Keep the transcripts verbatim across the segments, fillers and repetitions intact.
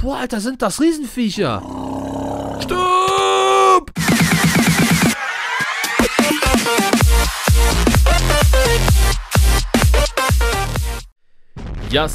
Boah, Alter, sind das Riesenviecher. Stopp! Ja,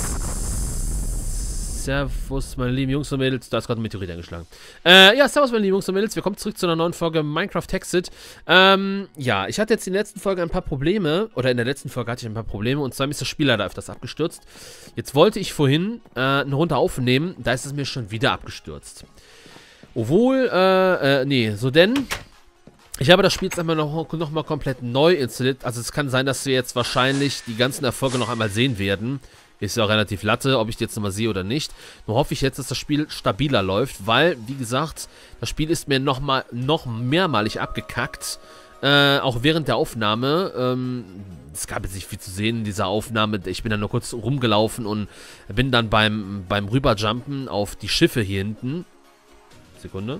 servus, meine lieben Jungs und Mädels. Da ist gerade ein Meteorit eingeschlagen. Äh, ja, servus, meine lieben Jungs und Mädels. Willkommen zurück zu einer neuen Folge Minecraft Hexed. Ähm, ja, ich hatte jetzt in der letzten Folge ein paar Probleme. Oder in der letzten Folge hatte ich ein paar Probleme. Und zwar ist das Spiel leider öfters abgestürzt. Jetzt wollte ich vorhin äh, eine Runde aufnehmen. Da ist es mir schon wieder abgestürzt. Obwohl, äh, äh, nee, so denn... Ich habe das Spiel jetzt einmal noch, noch mal komplett neu installiert. Also es kann sein, dass wir jetzt wahrscheinlich die ganzen Erfolge noch einmal sehen werden. Ist ja auch relativ latte, ob ich die jetzt nochmal sehe oder nicht. Nur hoffe ich jetzt, dass das Spiel stabiler läuft, weil, wie gesagt, das Spiel ist mir noch mal, noch mehrmalig abgekackt. Äh, auch während der Aufnahme. Ähm, es gab jetzt nicht viel zu sehen in dieser Aufnahme. Ich bin dann nur kurz rumgelaufen und bin dann beim, beim Rüberjumpen auf die Schiffe hier hinten. Sekunde.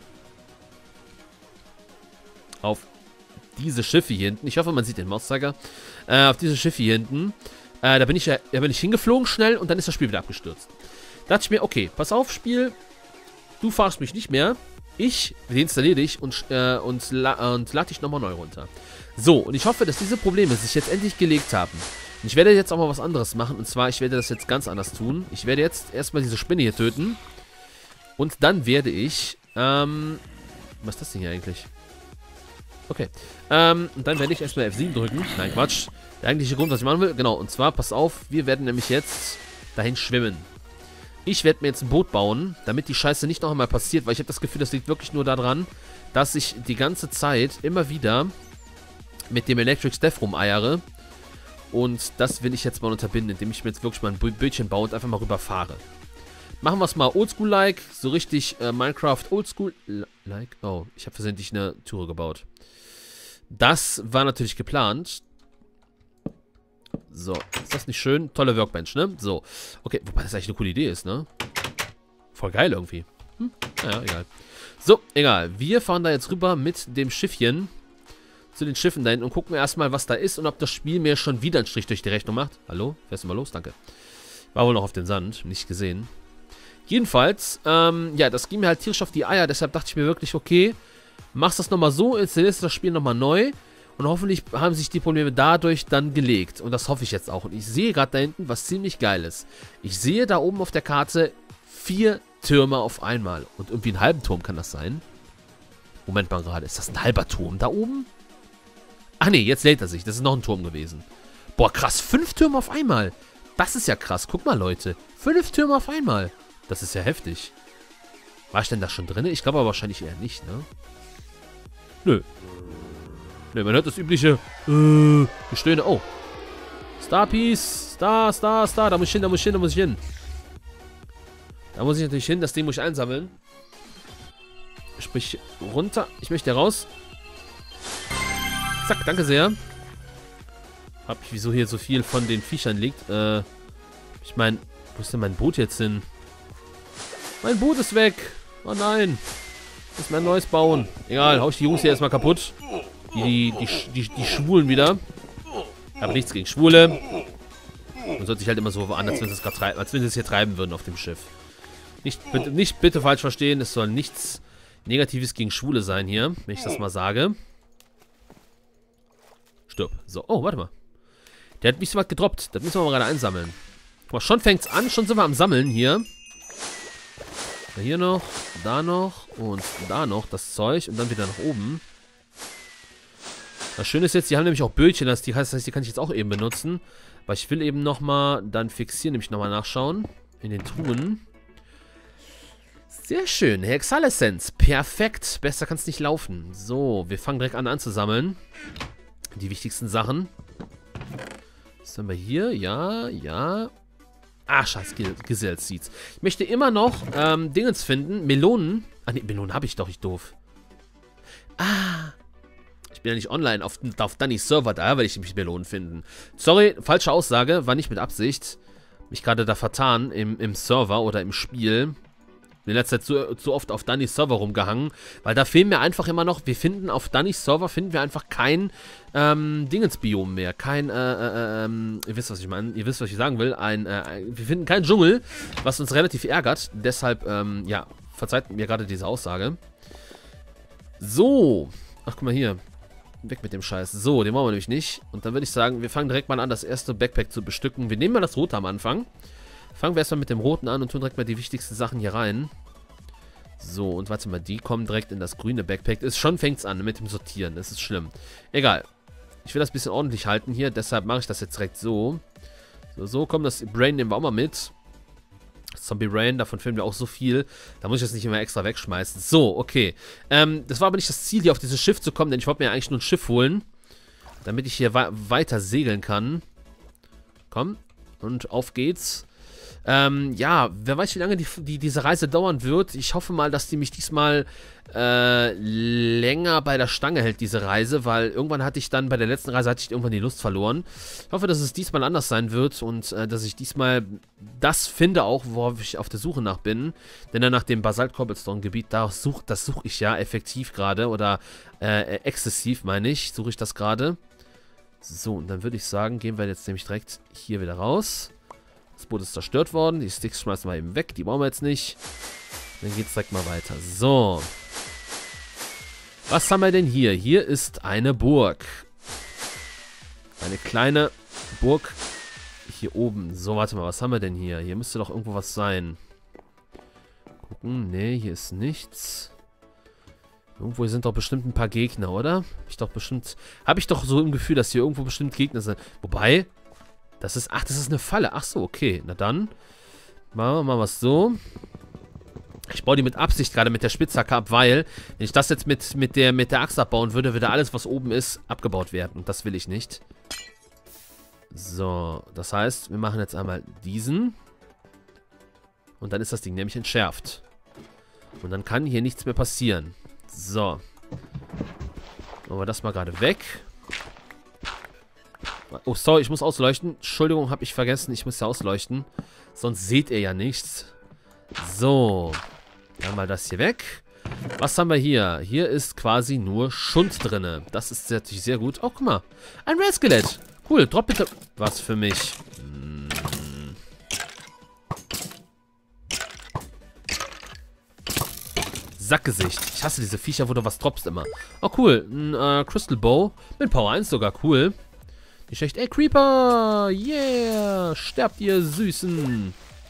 Auf diese Schiffe hier hinten. Ich hoffe, man sieht den Mauszeiger. Äh, auf diese Schiffe hier hinten. Äh, da bin ich ja, da bin ich hingeflogen schnell und dann ist das Spiel wieder abgestürzt. Da dachte ich mir, okay, pass auf, Spiel. Du fahrst mich nicht mehr. Ich deinstalliere dich und, äh, und, la und lade dich nochmal neu runter. So, und ich hoffe, dass diese Probleme sich jetzt endlich gelegt haben. Und ich werde jetzt auch mal was anderes machen. Und zwar, ich werde das jetzt ganz anders tun. Ich werde jetzt erstmal diese Spinne hier töten. Und dann werde ich, ähm, was ist das denn hier eigentlich? Okay. Ähm, und dann werde ich erstmal F sieben drücken. Nein, Quatsch. Der eigentliche Grund, was ich machen will. Genau, und zwar, pass auf, wir werden nämlich jetzt dahin schwimmen. Ich werde mir jetzt ein Boot bauen, damit die Scheiße nicht noch einmal passiert, weil ich habe das Gefühl, das liegt wirklich nur daran, dass ich die ganze Zeit immer wieder mit dem Electric Staff rumeiere. Und das will ich jetzt mal unterbinden, indem ich mir jetzt wirklich mal ein Bötchen baue und einfach mal rüberfahre. Machen wir es mal oldschool-like, so richtig äh, Minecraft oldschool-like. Oh, ich habe versehentlich eine Türe gebaut. Das war natürlich geplant. So, ist das nicht schön? Tolle Workbench, ne? So, okay, wobei das eigentlich eine coole Idee ist, ne? Voll geil irgendwie. Hm, naja, egal. So, egal. Wir fahren da jetzt rüber mit dem Schiffchen zu den Schiffen da hinten und gucken erstmal, was da ist und ob das Spiel mir schon wieder einen Strich durch die Rechnung macht. Hallo? Fährst du mal los? Danke. War wohl noch auf den Sand, nicht gesehen. Jedenfalls, ähm, ja, das ging mir halt tierisch auf die Eier, deshalb dachte ich mir wirklich, okay, machst das nochmal so, installierst das Spiel nochmal neu und hoffentlich haben sich die Probleme dadurch dann gelegt. Und das hoffe ich jetzt auch. Und ich sehe gerade da hinten was ziemlich Geiles. Ich sehe da oben auf der Karte vier Türme auf einmal. Und irgendwie einen halben Turm kann das sein. Moment mal gerade, ist das ein halber Turm da oben? Ach nee, jetzt lädt er sich. Das ist noch ein Turm gewesen. Boah, krass, fünf Türme auf einmal. Das ist ja krass. Guck mal, Leute. Fünf Türme auf einmal. Das ist ja heftig. War ich denn da schon drin? Ich glaube aber wahrscheinlich eher nicht, ne? Nö. Nö, man hört das übliche äh, Gestöhne. Oh. Starpiece. Star, Star, Star. Da muss ich hin, da muss ich hin, da muss ich hin. Da muss ich natürlich hin. Das Ding muss ich einsammeln. Sprich, runter. Ich möchte raus. Zack, danke sehr. Hab ich, wieso hier so viel von den Viechern liegt. Äh, ich meine, wo ist denn mein Boot jetzt hin? Mein Boot ist weg. Oh nein. Ich muss mir ein neues bauen. Egal, hau ich die Jungs hier erstmal kaputt. Die, die, die, die, die Schwulen wieder. Aber nichts gegen Schwule. Man sollte sich halt immer so an, als wenn sie es gerade treiben, als wenn sie es hier treiben würden auf dem Schiff. Nicht bitte, nicht bitte falsch verstehen, es soll nichts Negatives gegen Schwule sein hier, wenn ich das mal sage. Stirb. So, oh, warte mal. Der hat mich so was gedroppt. Das müssen wir mal gerade einsammeln. Guck mal, schon fängt's an, schon sind wir am Sammeln hier. Hier noch, da noch und da noch das Zeug und dann wieder nach oben. Das Schöne ist jetzt, die haben nämlich auch Bötchen, das heißt, die kann ich jetzt auch eben benutzen. Aber ich will eben nochmal dann fixieren, nämlich nochmal nachschauen. In den Truhen. Sehr schön, Hexalessenz, perfekt. Besser kann es nicht laufen. So, wir fangen direkt an anzusammeln. Die wichtigsten Sachen. Was haben wir hier? Ja, ja. Ah, scheiß Gesell Seeds. Ich möchte immer noch ähm, Dingens finden. Melonen. Ah, ne, Melonen habe ich doch, ich doof. Ah. Ich bin ja nicht online auf, auf Dannys Server, da werde ich nämlich Melonen finden. Sorry, falsche Aussage, war nicht mit Absicht. Mich gerade da vertan im, im Server oder im Spiel. in letzter Zeit zu, zu oft auf Dannys Server rumgehangen, weil da fehlen mir einfach immer noch, wir finden auf Dannys Server, finden wir einfach kein ähm, Dingensbiom mehr, kein, äh, äh, ähm, ihr wisst, was ich meine, ihr wisst, was ich sagen will, ein, äh, wir finden keinen Dschungel, was uns relativ ärgert, deshalb, ähm, ja, verzeiht mir gerade diese Aussage. So, ach, guck mal hier. Weg mit dem Scheiß. So, den wollen wir nämlich nicht. Und dann würde ich sagen, wir fangen direkt mal an, das erste Backpack zu bestücken. Wir nehmen mal das Rote am Anfang. Fangen wir erstmal mit dem Roten an und tun direkt mal die wichtigsten Sachen hier rein. So, und warte mal, die kommen direkt in das grüne Backpack. Ist schon fängt es an mit dem Sortieren. Das ist schlimm. Egal. Ich will das ein bisschen ordentlich halten hier, deshalb mache ich das jetzt direkt so. So, so, komm, das Brain nehmen wir auch mal mit. Zombie Rain, davon filmen wir auch so viel. Da muss ich das nicht immer extra wegschmeißen. So, okay. Ähm, das war aber nicht das Ziel, hier auf dieses Schiff zu kommen, denn ich wollte mir eigentlich nur ein Schiff holen, damit ich hier weiter segeln kann. Komm, und auf geht's. Ähm, ja, wer weiß, wie lange die, die, diese Reise dauern wird. Ich hoffe mal, dass die mich diesmal äh, länger bei der Stange hält, diese Reise, weil irgendwann hatte ich dann, bei der letzten Reise hatte ich irgendwann die Lust verloren. Ich hoffe, dass es diesmal anders sein wird und äh, dass ich diesmal das finde auch, worauf ich auf der Suche nach bin. Denn dann nach dem Basalt-Cobblestone-Gebiet, da such, das suche ich ja effektiv gerade oder äh, exzessiv, meine ich, suche ich das gerade. So, und dann würde ich sagen, gehen wir jetzt nämlich direkt hier wieder raus. Das Boot ist zerstört worden. Die Sticks schmeißen wir eben weg. Die brauchen wir jetzt nicht. Dann geht's direkt mal weiter. So. Was haben wir denn hier? Hier ist eine Burg. Eine kleine Burg hier oben. So, warte mal. Was haben wir denn hier? Hier müsste doch irgendwo was sein. Gucken. Nee, hier ist nichts. Irgendwo sind doch bestimmt ein paar Gegner, oder? Hab ich doch bestimmt... Habe ich doch so im Gefühl, dass hier irgendwo bestimmt Gegner sind. Wobei... Das ist, ach, das ist eine Falle. Ach so, okay. Na dann, machen wir mal was so. Ich baue die mit Absicht gerade mit der Spitzhacke ab, weil, wenn ich das jetzt mit, mit, der, mit der Axt abbauen würde, würde alles, was oben ist, abgebaut werden. Und das will ich nicht. So, das heißt, wir machen jetzt einmal diesen. Und dann ist das Ding nämlich entschärft. Und dann kann hier nichts mehr passieren. So. Machen wir das mal gerade weg. Oh, sorry, ich muss ausleuchten. Entschuldigung, habe ich vergessen. Ich muss ja ausleuchten. Sonst seht ihr ja nichts. So. Dann mal das hier weg. Was haben wir hier? Hier ist quasi nur Schund drin. Das ist natürlich sehr gut. Oh, guck mal. Ein Red-Skelett. Cool, drop bitte was für mich. Hm. Sackgesicht. Ich hasse diese Viecher, wo du was droppst immer. Oh, cool. Ein äh, Crystal Bow. Mit Power eins sogar. Cool. Nicht schlecht. Ey, Creeper! Yeah! Sterbt ihr Süßen!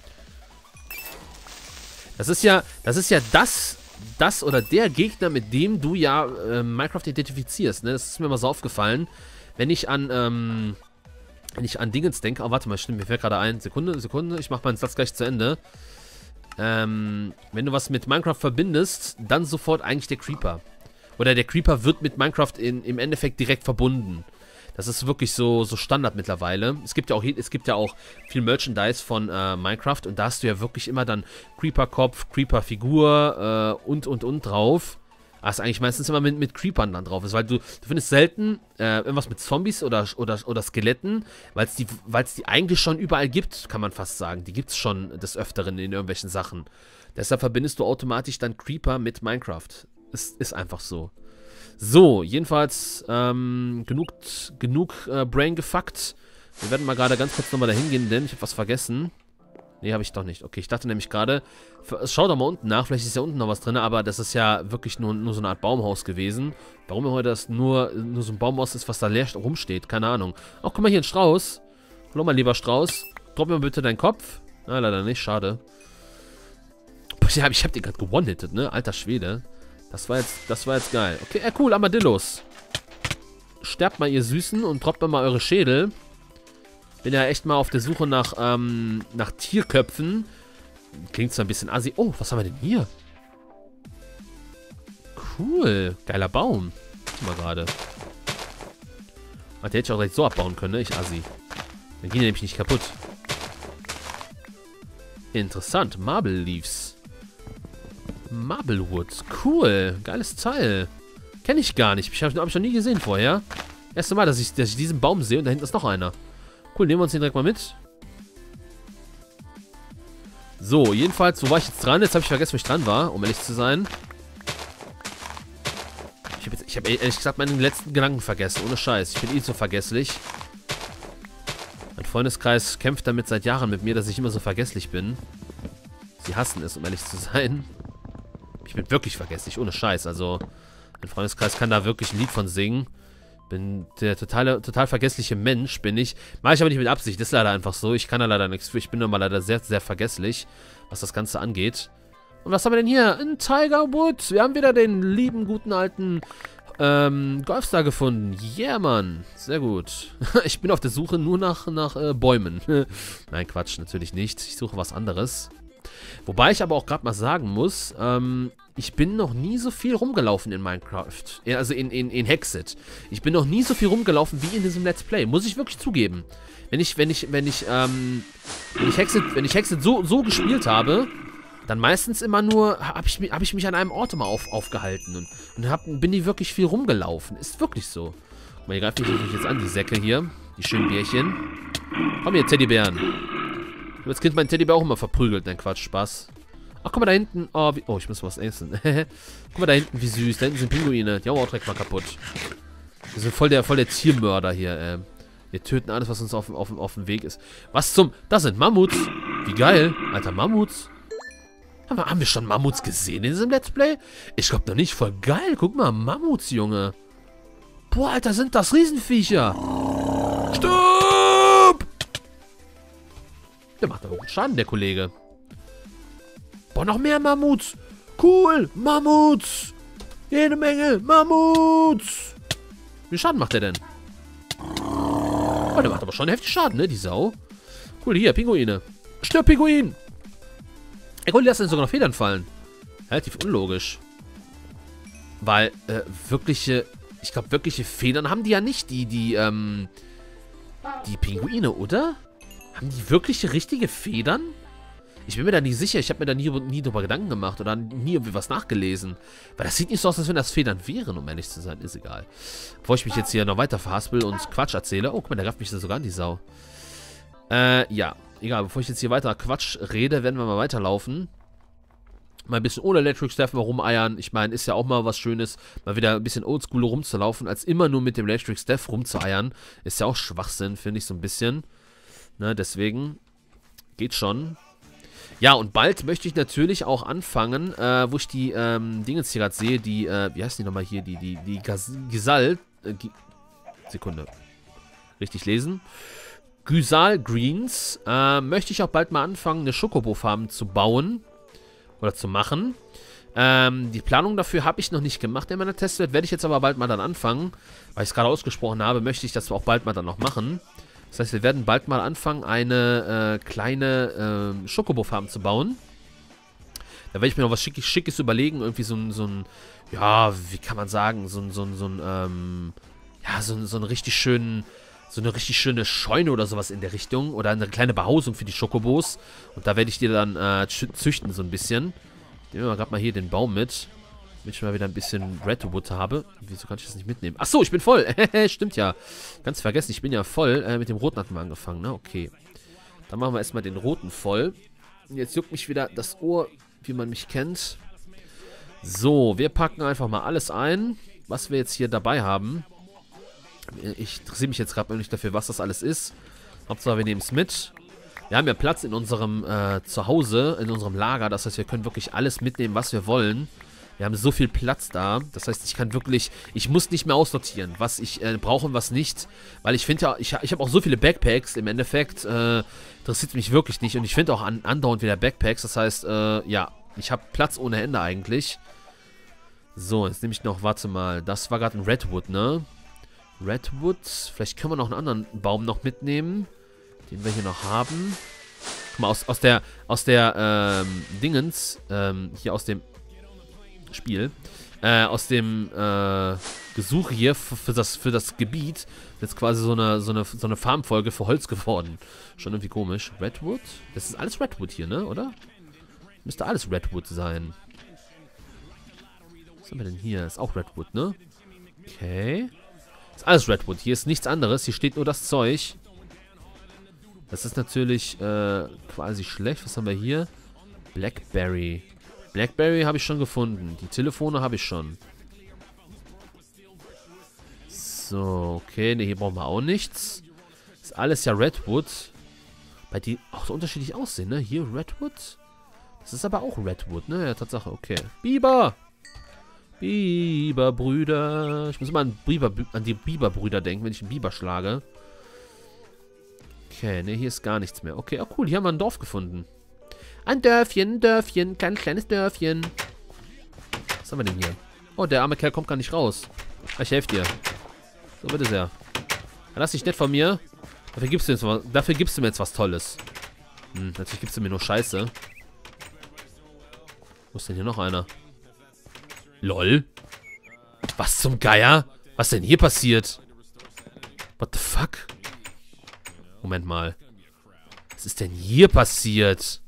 Das ist ja, das ist ja das, das oder der Gegner, mit dem du ja äh, Minecraft identifizierst, ne? Das ist mir mal so aufgefallen. Wenn ich an, ähm, wenn ich an Dingens denke. Oh, warte mal, stimmt, mir fällt gerade ein. Sekunde, Sekunde, ich mach meinen Satz gleich zu Ende. Ähm, wenn du was mit Minecraft verbindest, dann sofort eigentlich der Creeper. Oder der Creeper wird mit Minecraft in, im Endeffekt direkt verbunden. Das ist wirklich so, so Standard mittlerweile. Es gibt ja auch, es gibt ja auch viel Merchandise von äh, Minecraft und da hast du ja wirklich immer dann Creeper-Kopf, Creeper-Figur äh, und, und, und drauf. Hast eigentlich meistens immer mit, mit Creepern dann drauf ist, weil du, du findest selten äh, irgendwas mit Zombies oder, oder, oder Skeletten, weil es die, weil's die eigentlich schon überall gibt, kann man fast sagen. Die gibt es schon des Öfteren in irgendwelchen Sachen. Deshalb verbindest du automatisch dann Creeper mit Minecraft. Ist, ist einfach so. So, jedenfalls ähm, genug, genug äh, Brain gefuckt. Wir werden mal gerade ganz kurz nochmal dahin gehen, denn ich habe was vergessen. Nee, habe ich doch nicht. Okay, ich dachte nämlich gerade, schau doch mal unten nach, vielleicht ist ja unten noch was drin, aber das ist ja wirklich nur, nur so eine Art Baumhaus gewesen. Warum heute das nur, nur so ein Baumhaus ist, was da leer rumsteht, keine Ahnung. Ach, guck mal hier, ein Strauß. Hallo, mein lieber Strauß. Drop mir bitte deinen Kopf. Na, leider nicht, schade. Boah, ich habe hab den gerade gewone-hitted, ne? Alter Schwede. Das war jetzt, das war jetzt geil. Okay, äh, cool, Armadillos. Sterbt mal, ihr Süßen, und droppt mir mal eure Schädel. Bin ja echt mal auf der Suche nach, ähm, nach Tierköpfen. Klingt zwar ein bisschen assi. Oh, was haben wir denn hier? Cool. Geiler Baum. Guck mal gerade. Ah, der hätte ich auch direkt so abbauen können, ne? Ich assi. Dann gehen die nämlich nicht kaputt. Interessant. Marble Leaves. Marblewood. Cool. Geiles Teil. Kenne ich gar nicht. Ich habe hab ich noch nie gesehen vorher. Erste Mal, dass ich, dass ich diesen Baum sehe und da hinten ist noch einer. Cool, nehmen wir uns den direkt mal mit. So, jedenfalls, wo war ich jetzt dran? Jetzt habe ich vergessen, wo ich dran war, um ehrlich zu sein. Ich habe hab ehrlich gesagt meinen letzten Gedanken vergessen. Ohne Scheiß. Ich bin eh so vergesslich. Mein Freundeskreis kämpft damit seit Jahren mit mir, dass ich immer so vergesslich bin. Sie hassen es, um ehrlich zu sein. Ich bin wirklich vergesslich, ohne Scheiß. Also, mein Freundeskreis kann da wirklich ein Lied von singen. Bin der totale, total vergessliche Mensch, bin ich. Mache ich aber nicht mit Absicht, das ist leider einfach so. Ich kann da leider nichts für. Ich bin immer leider sehr, sehr vergesslich, was das Ganze angeht. Und was haben wir denn hier? Ein Tiger Woods. Wir haben wieder den lieben, guten, alten ähm, Golfstar gefunden. Yeah, Mann. Sehr gut. Ich bin auf der Suche nur nach, nach äh, Bäumen. Nein, Quatsch, natürlich nicht. Ich suche was anderes. Wobei ich aber auch gerade mal sagen muss, ähm, ich bin noch nie so viel rumgelaufen in Minecraft. Ja, also in, in, in Hexed. Ich bin noch nie so viel rumgelaufen wie in diesem Let's Play. Muss ich wirklich zugeben. Wenn ich, wenn ich, wenn ich, ähm, wenn ich Hexed, wenn ich Hexed so, so gespielt habe, dann meistens immer nur, habe ich, hab ich mich an einem Ort immer auf, aufgehalten. Und, und hab, bin die wirklich viel rumgelaufen. Ist wirklich so. Guck mal, hier greift mich jetzt an, die Säcke hier. Die schönen Bärchen. Komm hier, Teddybären. Ich habe als Kind meinen Teddybär auch immer verprügelt. Nein, Quatsch, Spaß. Ach, guck mal da hinten. Oh, wie, oh ich muss was essen. Guck mal da hinten, wie süß. Da hinten sind Pinguine. Die hauen auch direkt mal kaputt. Wir sind voll der, voll der Tiermörder hier, äh. Wir töten alles, was uns auf, auf, auf dem Weg ist. Was zum... Das sind Mammuts. Wie geil. Alter, Mammuts. Haben wir, haben wir schon Mammuts gesehen in diesem Let's Play? Ich glaube noch nicht. Voll geil. Guck mal, Mammuts, Junge. Boah, Alter, sind das Riesenviecher. Stopp! Der macht aber gut Schaden, der Kollege. Boah, noch mehr Mammuts. Cool. Mammuts. Jede Menge Mammuts. Wie Schaden macht der denn? Oh, der macht aber schon heftig Schaden, ne, die Sau. Cool, hier, Pinguine. Stirb, Pinguin. Ey, cool, die lassen sogar noch Federn fallen. Relativ unlogisch. Weil, äh, wirkliche, ich glaube, wirkliche Federn haben die ja nicht, die, die, ähm, die Pinguine, oder? Haben die wirkliche, richtige Federn? Ich bin mir da nicht sicher. Ich habe mir da nie, nie drüber Gedanken gemacht oder nie irgendwie was nachgelesen. Weil das sieht nicht so aus, als wenn das Federn wären, um ehrlich zu sein. Ist egal. Bevor ich mich jetzt hier noch weiter verhaspel und Quatsch erzähle. Oh, guck mal, der greift mich sogar an, die Sau. Äh, ja. Egal, bevor ich jetzt hier weiter Quatsch rede, werden wir mal weiterlaufen. Mal ein bisschen ohne Electric Staff mal rumeiern. Ich meine, ist ja auch mal was Schönes, mal wieder ein bisschen oldschool rumzulaufen, als immer nur mit dem Electric Staff rumzueiern. Ist ja auch Schwachsinn, finde ich so ein bisschen. Ne, deswegen geht schon. Ja, und bald möchte ich natürlich auch anfangen, äh, wo ich die ähm, Dingens hier gerade sehe, die, äh, wie heißt die nochmal hier, die, die, die Gisal, äh, Sekunde, richtig lesen, Gysal Greens, äh, möchte ich auch bald mal anfangen, eine Schokobo-Farm zu bauen, oder zu machen. Ähm, die Planung dafür habe ich noch nicht gemacht in meiner Testwelt, werde ich jetzt aber bald mal dann anfangen, weil ich es gerade ausgesprochen habe, möchte ich das auch bald mal dann noch machen. Das heißt, wir werden bald mal anfangen, eine äh, kleine äh, Schokobo-Farm zu bauen. Da werde ich mir noch was Schickes, Schickes überlegen. Irgendwie so ein, so ein, ja, wie kann man sagen, so ein, so ein, so ein, ähm, ja, so, so einen richtig schönen, so eine richtig schöne Scheune oder sowas in der Richtung. Oder eine kleine Behausung für die Schokobos. Und da werde ich die dann äh, züchten so ein bisschen. Ich nehme mal gerade mal hier den Baum mit. Damit ich mal wieder ein bisschen Redwood habe. Wieso kann ich das nicht mitnehmen? Achso, ich bin voll. Stimmt ja. Ganz vergessen, ich bin ja voll. Äh, mit dem roten hatten wir angefangen, ne? Okay. Dann machen wir erstmal den roten voll. Und jetzt juckt mich wieder das Ohr, wie man mich kennt. So, wir packen einfach mal alles ein, was wir jetzt hier dabei haben. Ich interessiere mich jetzt gerade nicht dafür, was das alles ist. Hauptsache, wir nehmen es mit. Wir haben ja Platz in unserem äh, Zuhause, in unserem Lager. Das heißt, wir können wirklich alles mitnehmen, was wir wollen. Wir haben so viel Platz da. Das heißt, ich kann wirklich... Ich muss nicht mehr aussortieren, was ich äh, brauche und was nicht. Weil ich finde ja... Ich, ich habe auch so viele Backpacks. Im Endeffekt äh, interessiert mich wirklich nicht. Und ich finde auch an, andauernd wieder Backpacks. Das heißt, äh, ja... Ich habe Platz ohne Ende eigentlich. So, jetzt nehme ich noch... Warte mal. Das war gerade ein Redwood, ne? Redwood. Vielleicht können wir noch einen anderen Baum noch mitnehmen. Den wir hier noch haben. Guck mal, aus, aus der... Aus der, ähm... Dingens. Ähm, hier aus dem... Spiel, äh, aus dem äh, Gesuch hier für das, für das Gebiet ist jetzt quasi so eine, so eine, so eine Farmfolge für Holz geworden. Schon irgendwie komisch. Redwood? Das ist alles Redwood hier, ne, oder? Müsste alles Redwood sein. Was haben wir denn hier? Ist auch Redwood, ne? Okay. Ist alles Redwood. Hier ist nichts anderes. Hier steht nur das Zeug. Das ist natürlich äh, quasi schlecht. Was haben wir hier? Blackberry. Blackberry habe ich schon gefunden. Die Telefone habe ich schon. So, okay. Ne, hier brauchen wir auch nichts. Ist alles ja Redwood. Bei die auch so unterschiedlich aussehen, ne? Hier Redwood. Das ist aber auch Redwood, ne? Ja, Tatsache, okay. Biber! Biberbrüder. Ich muss immer an, Biber, an die Biberbrüder denken, wenn ich einen Biber schlage. Okay, ne, hier ist gar nichts mehr. Okay, oh cool, hier haben wir ein Dorf gefunden. Ein Dörfchen, ein Dörfchen, kein kleines Dörfchen. Was haben wir denn hier? Oh, der arme Kerl kommt gar nicht raus. Ich helfe dir. So, bitte sehr. Lass dich nicht von mir. Dafür gibst du, jetzt, dafür gibst du mir jetzt was Tolles. Hm, natürlich gibst du mir nur Scheiße. Wo ist denn hier noch einer? Lol. Was zum Geier? Was denn hier passiert? What the fuck? Moment mal. Was ist denn hier passiert?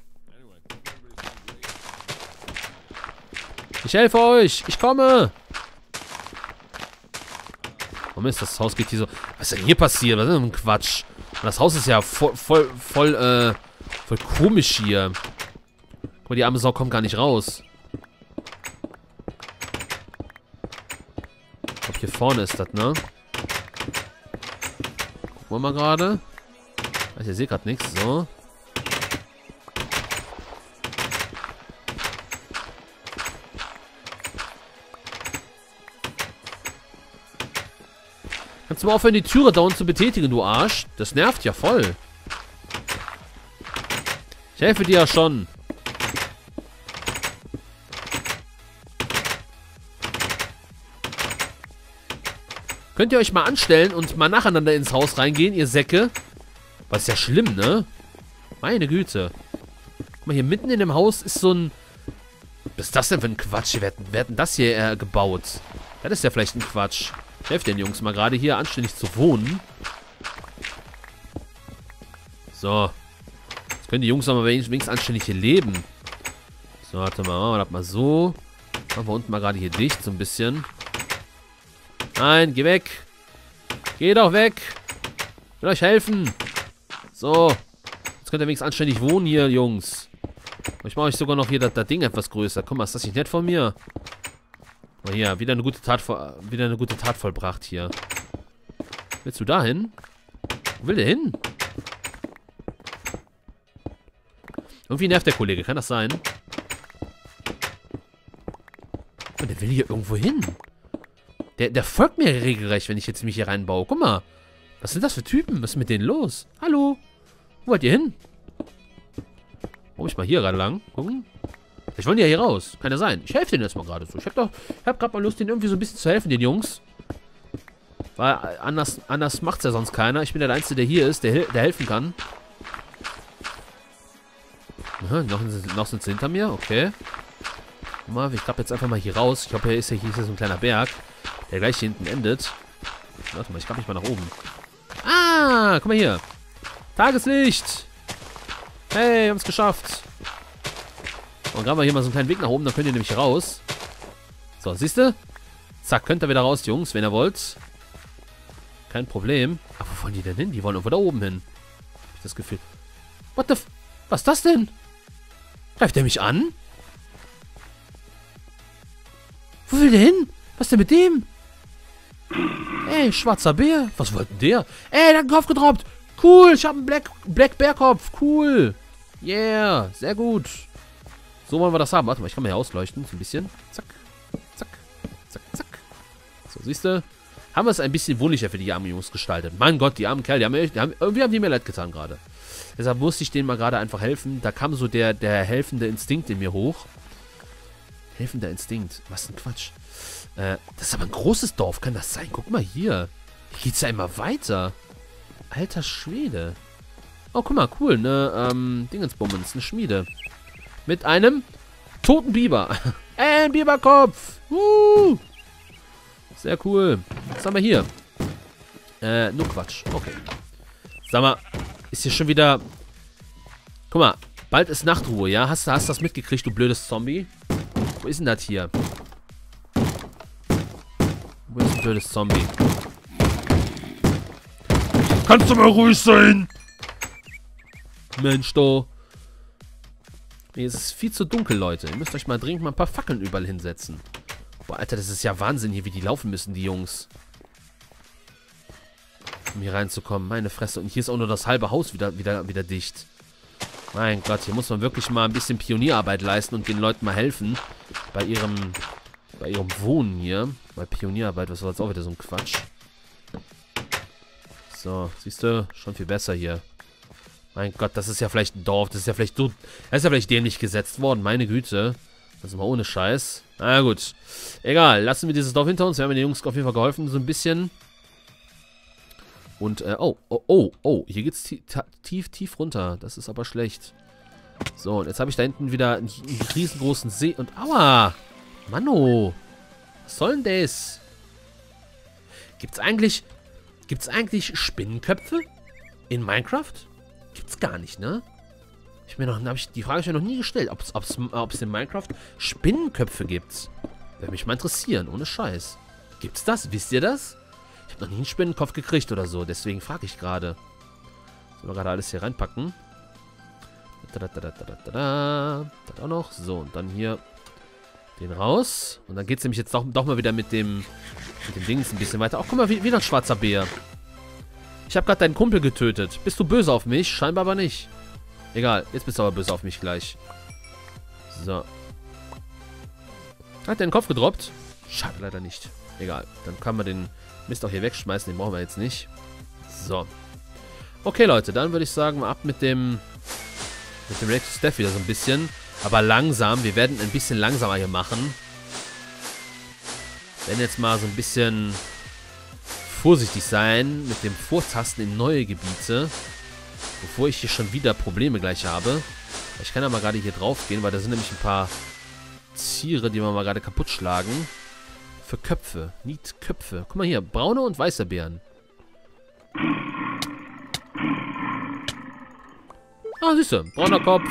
Ich helfe euch. Ich komme. Warum ist das Haus geht hier so... Was ist denn hier passiert? Was ist denn für ein Quatsch? Das Haus ist ja voll, voll, voll, äh, voll komisch hier. Guck mal, die arme Sau kommt gar nicht raus. Ich glaube, hier vorne ist das, ne? Gucken wir mal gerade. Ich sehe gerade nichts. So. Kannst du mal aufhören, die Türe dauernd zu betätigen, du Arsch? Das nervt ja voll. Ich helfe dir ja schon. Könnt ihr euch mal anstellen und mal nacheinander ins Haus reingehen, ihr Säcke? Was ist ja schlimm, ne? Meine Güte. Guck mal, hier mitten in dem Haus ist so ein... Was ist das denn für ein Quatsch? Wer hat, wer hat denn das hier äh, gebaut? Das ist ja vielleicht ein Quatsch. Ich helfe den Jungs mal gerade hier anständig zu wohnen. So. Jetzt können die Jungs aber wenigstens anständig hier leben. So, warte mal. Machen wir das mal so. Machen wir unten mal gerade hier dicht, so ein bisschen. Nein, geh weg. Geh doch weg. Ich will euch helfen. So. Jetzt könnt ihr wenigstens anständig wohnen hier, Jungs. Ich mache euch sogar noch hier das, das Ding etwas größer. Guck mal, ist das nicht nett von mir? Mal hier, wieder eine gute Tat, wieder eine gute Tat vollbracht hier. Willst du da hin? Wo will der hin? Irgendwie nervt der Kollege, kann das sein? Oh, der will hier irgendwo hin. Der, der folgt mir regelrecht, wenn ich jetzt mich hier reinbaue. Guck mal. Was sind das für Typen? Was ist mit denen los? Hallo? Wo wollt ihr hin? Warum ich mal hier gerade lang? Gucken. Ich wollte ja hier raus. Kann ja sein. Ich helfe denen jetzt mal gerade so. Ich habe doch, ich habe gerade mal Lust, denen irgendwie so ein bisschen zu helfen, den Jungs. Weil anders, anders macht es ja sonst keiner. Ich bin der Einzige, der hier ist, der, der helfen kann. Aha, noch, noch sind sie hinter mir. Okay. Mal, ich klappe jetzt einfach mal hier raus. Ich glaube, hier ist ja hier ist ja so ein kleiner Berg, der gleich hier hinten endet. Warte mal, ich klappe mich mal nach oben. Ah, guck mal hier. Tageslicht. Hey, wir haben es geschafft. Und graben wir hier mal so einen kleinen Weg nach oben, dann könnt ihr nämlich raus. So, siehst du? Zack, könnt ihr wieder raus, Jungs, wenn ihr wollt. Kein Problem. Aber wo wollen die denn hin? Die wollen irgendwo da oben hin. Hab ich das Gefühl. What the f... Was ist das denn? Greift der mich an? Wo will der hin? Was ist denn mit dem? Ey, schwarzer Bär. Was wollte denn der? Ey, der hat den Kopf gedroppt. Cool, ich habe einen Black, Black Bärkopf. Cool. Yeah, sehr gut. So wollen wir das haben. Warte mal, ich kann mal hier ausleuchten. So ein bisschen. Zack, zack, zack, zack. So, siehst du? Haben wir es ein bisschen wohnlicher für die armen Jungs gestaltet. Mein Gott, die armen Kerl, die haben, die haben, irgendwie haben die mir leid getan gerade. Deshalb musste ich denen mal gerade einfach helfen. Da kam so der, der helfende Instinkt in mir hoch. Helfender Instinkt. Was ein Quatsch. Äh, das ist aber ein großes Dorf. Kann das sein? Guck mal hier. Hier geht's ja immer weiter. Alter Schwede. Oh, guck mal, cool. Ne, ähm, Dingensbummens. Eine Schmiede. Mit einem toten Biber. Äh, ein Biberkopf. Uh. Sehr cool. Was haben wir hier? Äh, nur Quatsch. Okay. Sag mal, ist hier schon wieder... Guck mal, bald ist Nachtruhe, ja? Hast du hast das mitgekriegt, du blödes Zombie? Wo ist denn das hier? Wo ist ein blödes Zombie? Kannst du mal ruhig sein? Mensch, doch. Nee, es ist viel zu dunkel, Leute. Ihr müsst euch mal dringend mal ein paar Fackeln überall hinsetzen. Boah, Alter, das ist ja Wahnsinn hier, wie die laufen müssen, die Jungs. Um hier reinzukommen. Meine Fresse. Und hier ist auch nur das halbe Haus wieder, wieder, wieder dicht. Mein Gott, hier muss man wirklich mal ein bisschen Pionierarbeit leisten und den Leuten mal helfen. Bei ihrem, bei ihrem Wohnen hier. Bei Pionierarbeit, was war jetzt auch wieder so ein Quatsch. So, siehst du? Schon viel besser hier. Mein Gott, das ist ja vielleicht ein Dorf. Das ist ja vielleicht so. Das ist ja vielleicht dämlich gesetzt worden. Meine Güte. Das ist mal ohne Scheiß. Na gut. Egal. Lassen wir dieses Dorf hinter uns. Wir haben den Jungs auf jeden Fall geholfen. So ein bisschen. Und, äh, oh, oh, oh, oh. Hier geht's tief, tief, tief runter. Das ist aber schlecht. So, und jetzt habe ich da hinten wieder einen, einen riesengroßen See. Und, aua. Manno. Was soll denn das? Gibt's eigentlich, gibt's eigentlich Spinnenköpfe in Minecraft? Gibt's gar nicht, ne? Ich mir noch, hab ich, die Frage habe ich mir noch nie gestellt, ob es in Minecraft Spinnenköpfe gibt. Würde mich mal interessieren, ohne Scheiß. Gibt's das? Wisst ihr das? Ich habe noch nie einen Spinnenkopf gekriegt oder so, deswegen frage ich gerade. Sollen wir gerade alles hier reinpacken? Da, da, da, da, da, da, da. Das auch noch. So, und dann hier den raus. Und dann geht es nämlich jetzt doch, doch mal wieder mit dem, mit dem Dings ein bisschen weiter. Ach, guck mal, wie, wieder ein schwarzer Bär. Ich habe gerade deinen Kumpel getötet. Bist du böse auf mich? Scheinbar aber nicht. Egal, jetzt bist du aber böse auf mich gleich. So. Hat der den Kopf gedroppt? Schade, leider nicht. Egal, dann kann man den Mist auch hier wegschmeißen. Den brauchen wir jetzt nicht. So. Okay, Leute, dann würde ich sagen, mal ab mit dem mit dem Reactive Staff wieder so ein bisschen. Aber langsam. Wir werden ein bisschen langsamer hier machen. Wir werden jetzt mal so ein bisschen vorsichtig sein mit dem Vortasten in neue Gebiete. Bevor ich hier schon wieder Probleme gleich habe. Ich kann ja mal gerade hier drauf gehen, weil da sind nämlich ein paar Tiere, die wir mal gerade kaputt schlagen. Für Köpfe. Need Köpfe. Guck mal hier, braune und weiße Bären. Ah, siehst du, brauner Kopf.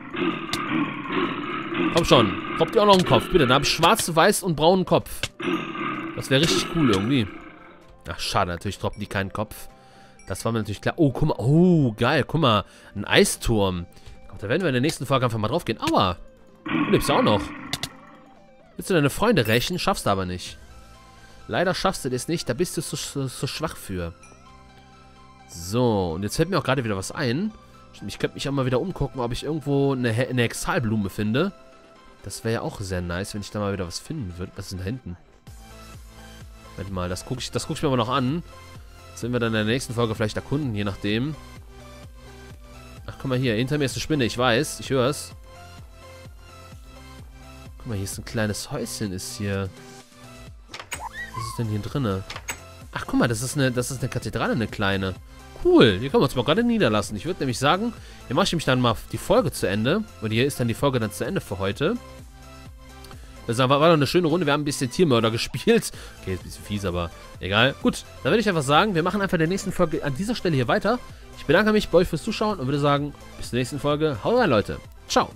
Komm schon, droppt ihr auch noch einen Kopf, bitte. Dann habe ich schwarz, weiß und braunen Kopf. Das wäre richtig cool irgendwie. Ach, schade, natürlich droppen die keinen Kopf. Das war mir natürlich klar. Oh, guck mal. Oh, geil. Guck mal. Ein Eisturm. Gott, da werden wir in der nächsten Folge einfach mal drauf gehen. Aua. Du lebst ja auch noch. Willst du deine Freunde rächen? Schaffst du aber nicht. Leider schaffst du das nicht. Da bist du so, so, so schwach für. So. Und jetzt fällt mir auch gerade wieder was ein. Ich könnte mich auch mal wieder umgucken, ob ich irgendwo eine, eine Exalblume finde. Das wäre ja auch sehr nice, wenn ich da mal wieder was finden würde. Was ist denn da hinten? Moment mal. Das gucke ich, das guck ich mir aber noch an. Das werden wir dann in der nächsten Folge vielleicht erkunden, je nachdem. Ach, guck mal hier. Hinter mir ist eine Spinne. Ich weiß. Ich höre es. Guck mal, hier ist ein kleines Häuschen. Ist hier... Was ist denn hier drinne? Ach, guck mal. Das ist eine, das ist eine Kathedrale, eine kleine. Cool. Hier können wir uns mal gerade niederlassen. Ich würde nämlich sagen, hier mache ich nämlich dann mal die Folge zu Ende. Und hier ist dann die Folge dann zu Ende für heute. Das war, war doch eine schöne Runde. Wir haben ein bisschen Tiermörder gespielt. Okay, ist ein bisschen fies, aber egal. Gut, dann würde ich einfach sagen, wir machen einfach in der nächsten Folge an dieser Stelle hier weiter. Ich bedanke mich bei euch fürs Zuschauen und würde sagen, bis zur nächsten Folge. Haut rein, Leute. Ciao.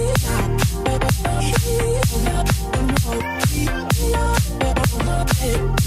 Hey.